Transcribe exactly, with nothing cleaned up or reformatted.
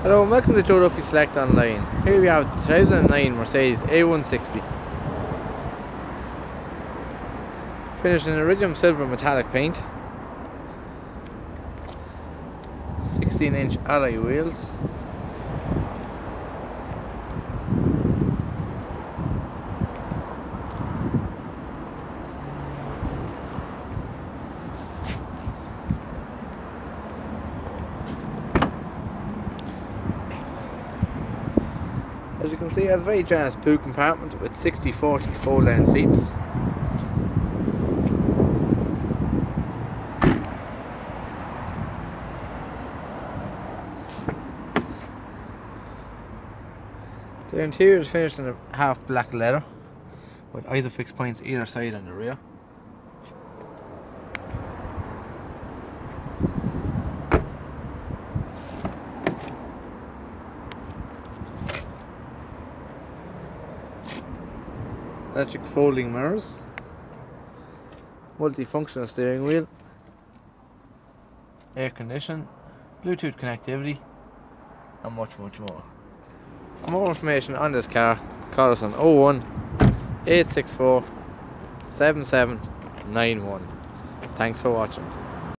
Hello and welcome to Joe Duffy Select Online. Here we have the two thousand nine Mercedes A one sixty. Finished in iridium silver metallic paint. sixteen inch alloy wheels. As you can see, it has a very generous boot compartment with sixty forty fold down seats. The interior is finished in a half black leather with isofix points either side and the rear. Electric folding mirrors, multifunctional steering wheel, air condition, Bluetooth connectivity and much much more. For more information on this car, call us on oh one, eight six four, seven seven nine one. Thanks for watching.